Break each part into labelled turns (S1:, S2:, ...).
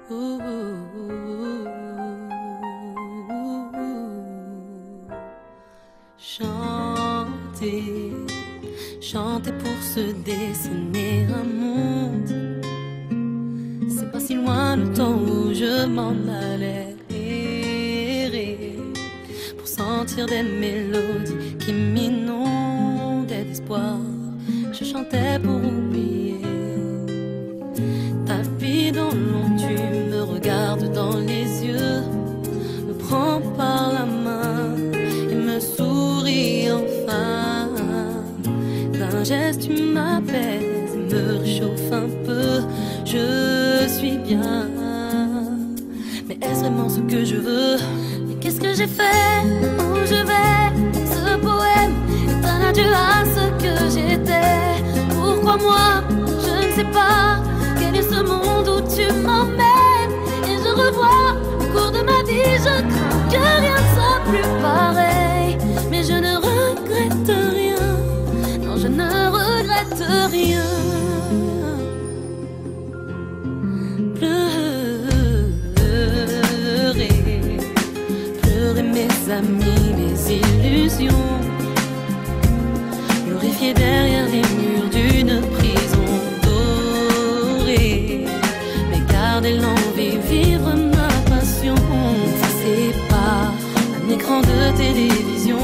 S1: Chanter, chanter pour se dessiner un monde. C'est pas si loin le temps où je m'en allais errer pour sentir des mélodies qui m'inondaient d'espoir. Je chantais pour oublier ta vie dans l'ombre. Tu me regardes dans les yeux, me prends par la main et me souris enfin. D'un geste tu m'apaises et me réchauffe un peu. Je suis bien, mais est-ce vraiment ce que je veux? Mais qu'est-ce que j'ai fait? Où je vais? Ce poème est un adieu à ce que j'étais. Pourquoi moi? Je ne sais pas. Quel est ce monde où tu m'emmènes? Et je revois au cours de ma vie, je crains que rien ne soit plus pareil. Mais je ne regrette rien. Non, je ne regrette rien. Pleurer mes amis, mes illusions, glorifier derrière les murs d'une prison dorée, mais garder l'envie, vivre ma passion. Ça c'est pas un écran de télévision.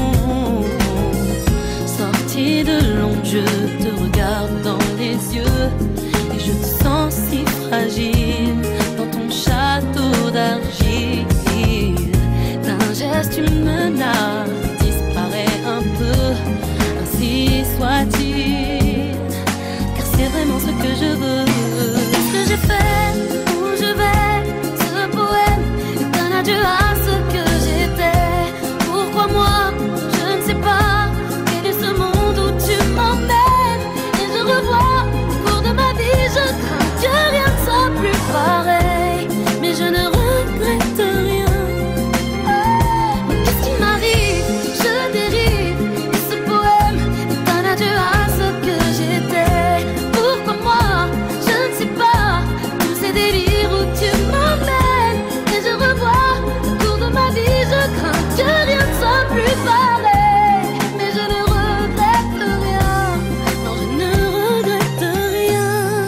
S1: Sorti de l'ombre, je te regarde dans les yeux et je te sens si fragile dans ton château d'argile. D'un geste tu menaces, disparaît un peu, ainsi soit-il, car c'est vraiment ce que je veux. Qu'est-ce que j'ai fait? Où je vais? Ce poème est un adieu à ce que j'étais. Pourquoi moi? Je ne sais pas. Quel est ce monde où tu m'emmènes? Et je revois au cours de ma vie, je crains que rien ne soit plus pareil. Mais je ne regrette rien. Mais qu'est-ce qui m'arrive? Je dérive. Et ce poème est un adieu à ce que j'étais. Pourquoi moi? Je ne sais pas. Tous ces délires où tu m'emmènes. Et je revois au cours de ma vie, je crains que rien ne soit plus pareil. Mais je ne regrette rien. Non, je ne regrette rien.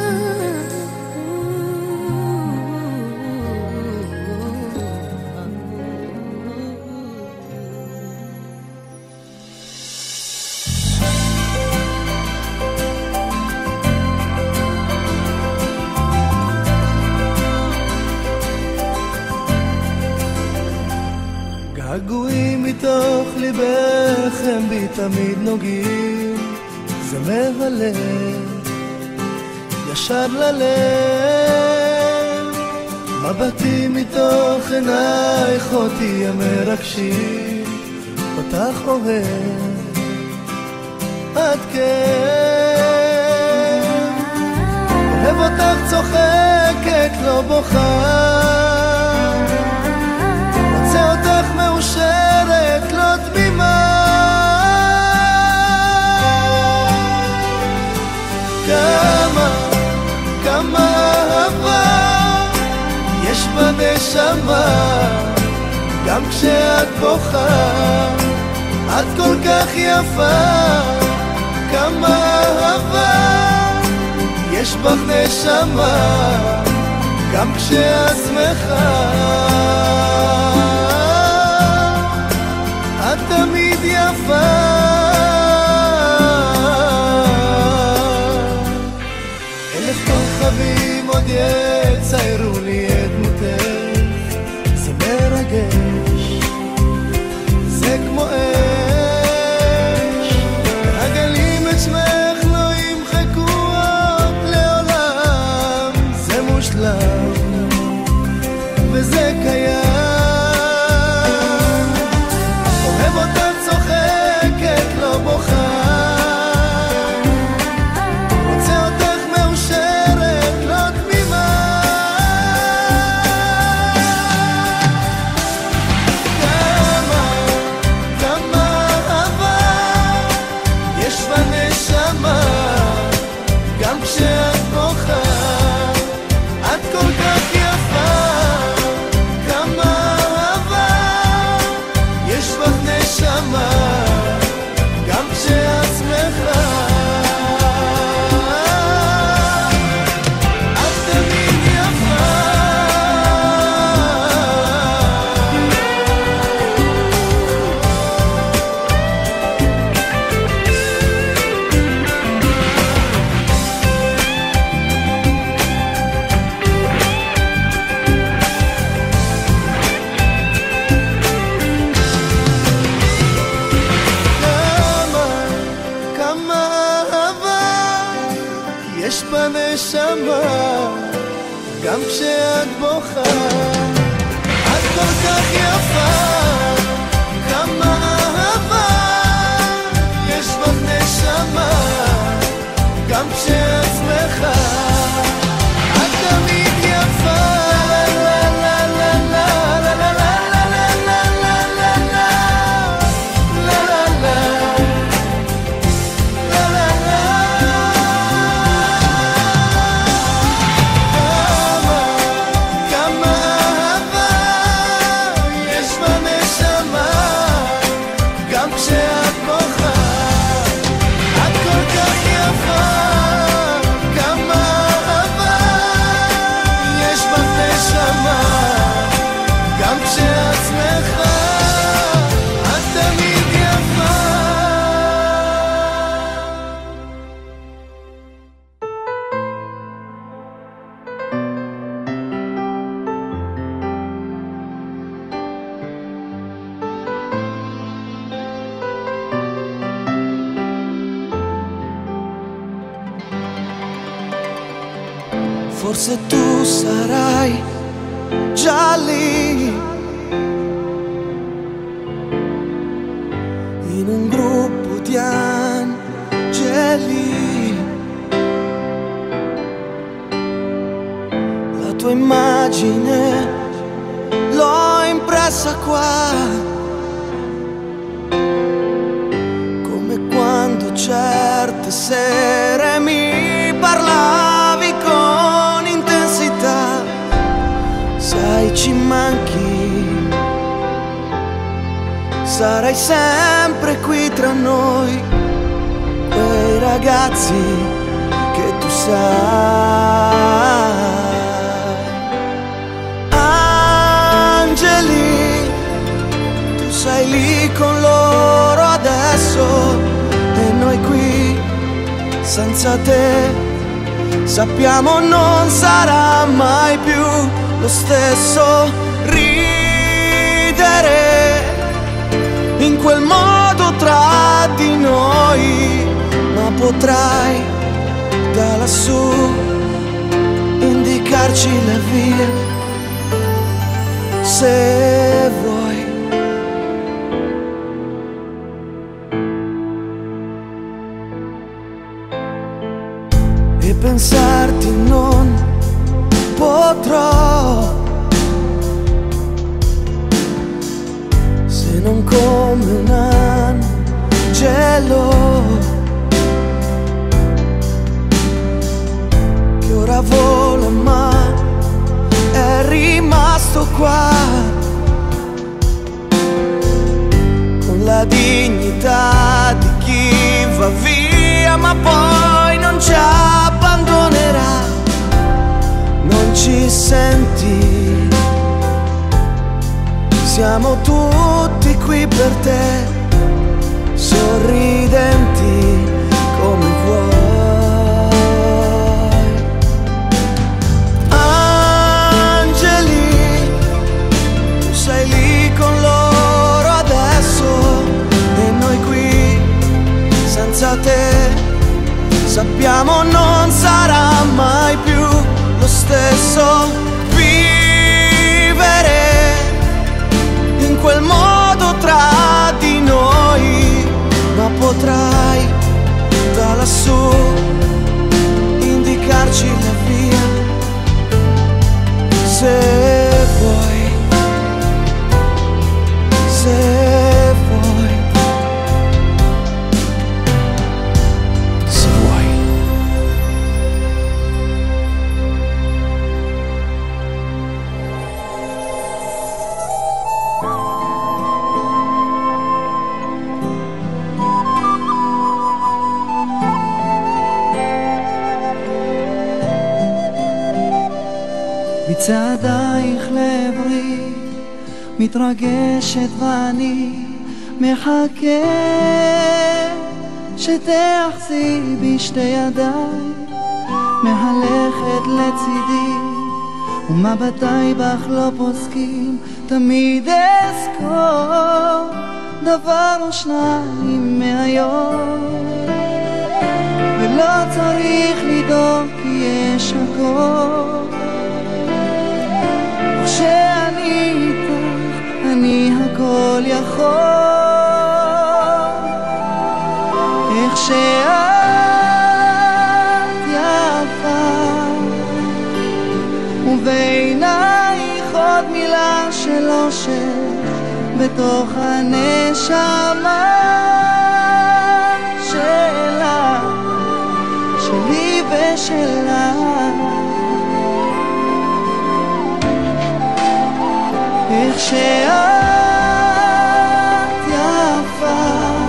S2: געגועים מתוך ליבך הם בי תמיד נוגעים, זה מהלב ישר ללב. מבטים מתוך עינייך אותי המרגשים, אותך אוהב עד כן. אוהב אותך צוחקת לא בוכה, רוצה אותך מאושרת לא תמימה. כמה אהבה יש בנשמה, גם כשאת בוכה את כל כך יפה. כמה אהבה יש בך נשמה, גם כשאת שמחה את תמיד יפה. אלף כוכבים עוד יציירו לי את דמותך, זה מרגש, זה כמו אש, והגלים את שמך לא ימחקו עוד לעולם. זה מושלם וזה קיים. אוהב אותה צוחקת לא בוכה, רוצה אותך מאושרת לא תמימה. בנשמה גם כשאת בוכה את כל כך יפה כמה אהבה יש בך נשמה גם כשאת שמחה את תמיד יפה Forse tu sarai già lì in un gruppo di angeli. La tua immagine l'ho impressa qua, come quando certe sere mi parlavi con intensità. Sai, ci manchi, sarai sempre qui tra noi, quei ragazzi che tu sai. Angeli, tu sei lì con loro adesso e noi qui senza te. Sappiamo non sarà mai più lo stesso ridere in quel modo tra di noi, ma potrai da lassù indicarci la via se vuoi. E pensarti non potrò se non come un angelo che ora vola ma è rimasto qua con la dignità di chi va via ma poi non ci abbandonerà. Non ci senti? Siamo tutti qui per te, sorridenti come vuoi. Angeli, tu sei lì con loro adesso e noi qui senza te. Sappiamo non sarà mai più lo stesso vivere in quel modo tra di noi, ma potrai da lassù indicarci la via se vuoi, se vuoi.
S3: מצעדייך לעברי מתרגשת ואני מחכה שתאחזי בשתי ידיי, מהלכת לצידי ומבטיי בך לא פוסקים, תמיד אזכור דבר או שניים מהיום, ולא צריך לדאוג כי יש הכל. כשאני איתך אני הכל יכול. איך שאת יפה ובעינייך עוד מילה של אושר בתוך הנשמה שלה, שלי ושלה. איך שאת יפה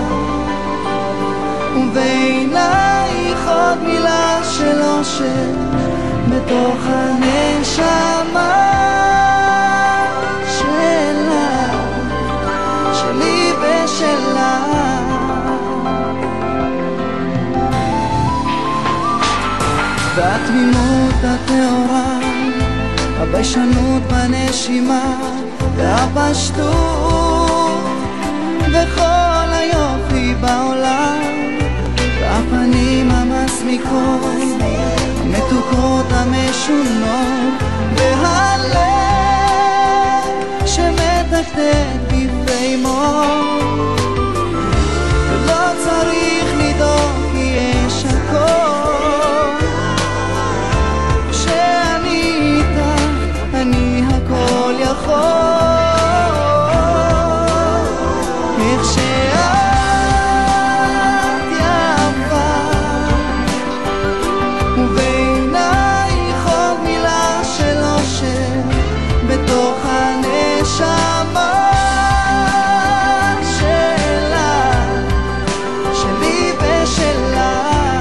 S3: ובעינייך עוד מילה של אושר בתוך הנשמה שלה, שלי ושלה. והתמימות הטהורה, הביישנות בנשימה והפשטות וכל היופי בעולם, והפנים המסמיקות, המתוקות המשונות, והלב שמתקתק בפעימות. ולא צריך לדאוג כי יש הכל. כשאני איתך אני הכל יכול. איך שאת יפה ובעינייך עוד מילה של אושר בתוך הנשמה שלה, שלי ושלה.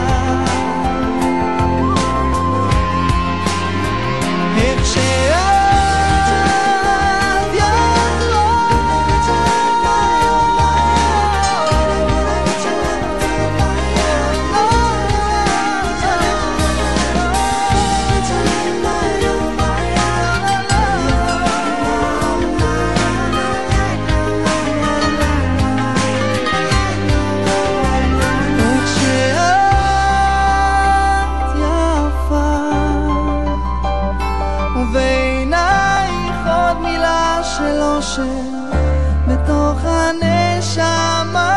S3: איך שאת יפה ובעינייך עוד מילה של אושר בתוך הנשמה